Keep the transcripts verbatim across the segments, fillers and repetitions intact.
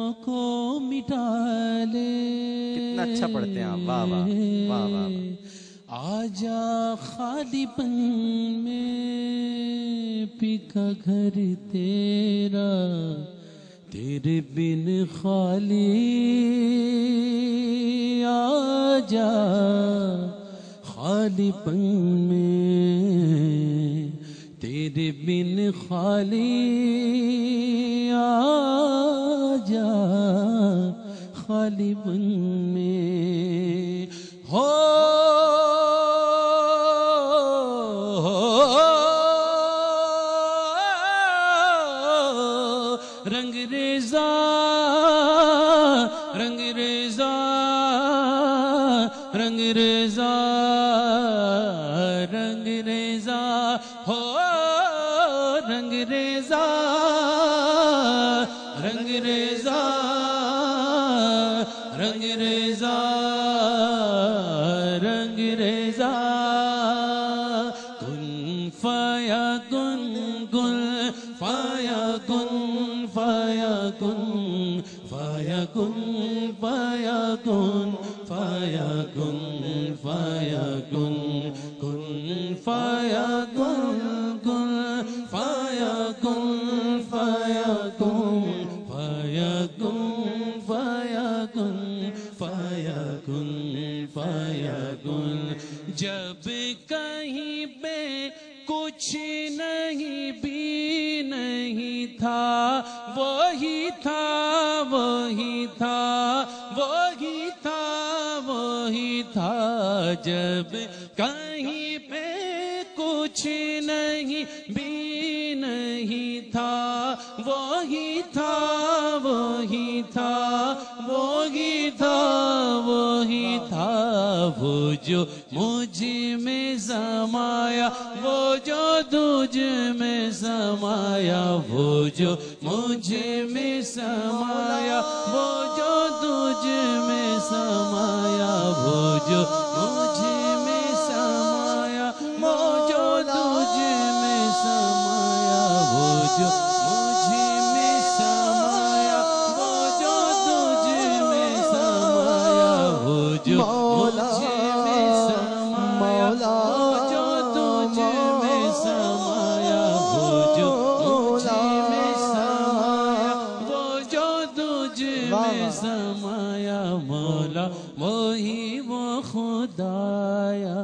کو مٹا لے. کتنا اچھا پڑھتے ہیں آپ. واہ واہ واہ واہ. آجا خالی پن میں پکا گھر تیرا, تیرے بن خالی آجا خالی پن میں, تیرے بن خالی آجا خالی پن میں. ہو رنگ ریزا رنگ ریزا رنگ ریزا رنگ ریزا ہو رنگ ریزا رنگ ریزا رنگ ریزا رنگ ریزا. کن فیا کن کن فیا کن فیا کن فیا کن فیا کن فیا کن فیا کن کن فیا کن کن فیا کن فیا کن فیا کن فیا کن فیا کن فیا کن. جب کہیں پہ کچھ نہیں بھی نہیں تھا, وہی تھا وہی تھا وہی تھا وہی تھا. جب کہیں پہ کچھ نہیں بھی نہیں تھا, وہی تھا وہی تھا وہی تھا وہی تھا. وہ جو مجھ میں سمایا, وہ جو تجھ میں سمایا, وہ جو مجھ میں سمایا, وہ جو تجھ میں سمایا, وہ جو مجھ میں سمایا, وہ جو تجھ میں سمایا, وہ جو مجھ میں سمایا, وہ جو تجھ میں سمایا, وہ جو مولا مولا جو تجھ میں سمایا, وہ جو مجھ میں سمایا, وہ جو تجھ میں سمایا. مولا وہی وہ خدایا.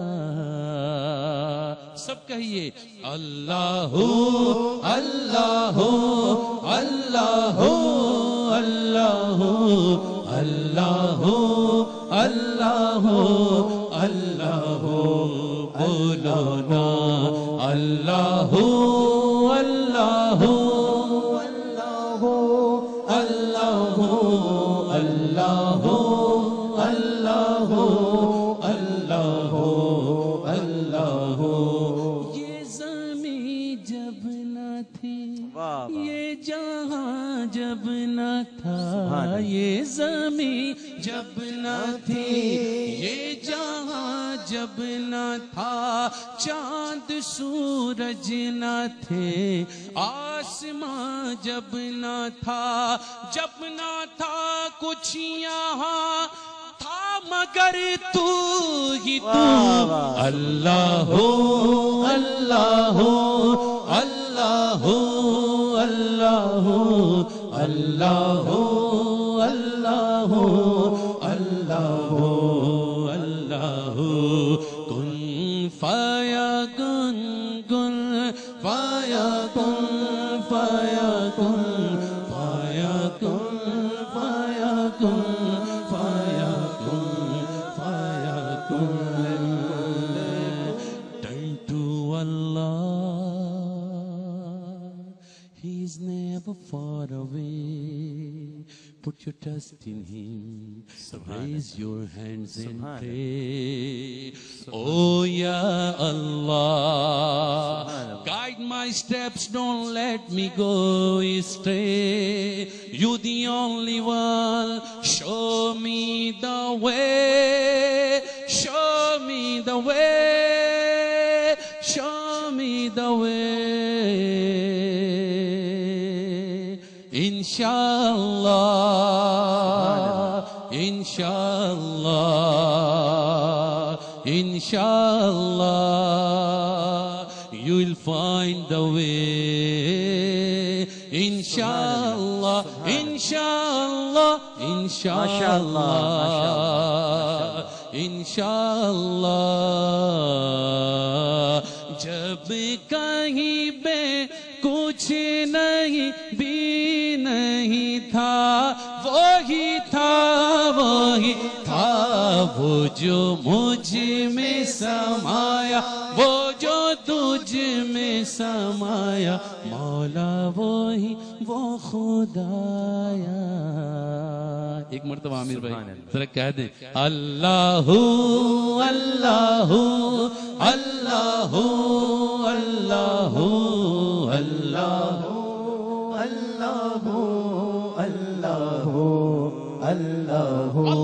سب کہیے اللہ اللہ اللہ اللہ اللہ اللہ اللہ بولو نا. اللہ اللہ اللہ اللہ اللہ اللہ اللہ اللہ. یہ زمین جب نہ تھی, یہ جہاں جب نہ تھا, یہ زمین جب نہ تھی, یہ جہاں جب نہ تھا, چاند سورج نہ تھے, آسمان جب نہ تھا, جب نہ تھا کچھ یہاں تھا مگر تو ہی تو. اللہ اللہ اللہ اللہ اللہ اللہ اللہ اللہ. کن فیا کن کن فیا کن فیا کن فیا کن فیا کن فیا کن فیا کن. Turn to Allah, He is never far away. Put your trust in Him. Raise your hands and pray. Oh Ya Allah, guide my steps, don't let me go astray. You the only one, show me the way. Show me the way. Show me the way. Inshallah. inshallah, you will find the way. Inshallah, inshallah, inshallah, inshallah. جب کہیں بے کچھ نہیں بھی نہیں تھا، وہی تھا وہی تھا، وہ جو مجھ میں سمایا، وہ جو تجھ میں سمایا، مولا وہی وہ خدایا. ایک مرتبہ عامر بھائی ذرا کہہ دیں اللہ اللہ اللہ اللہ اللہ اللہ اللہ اللہ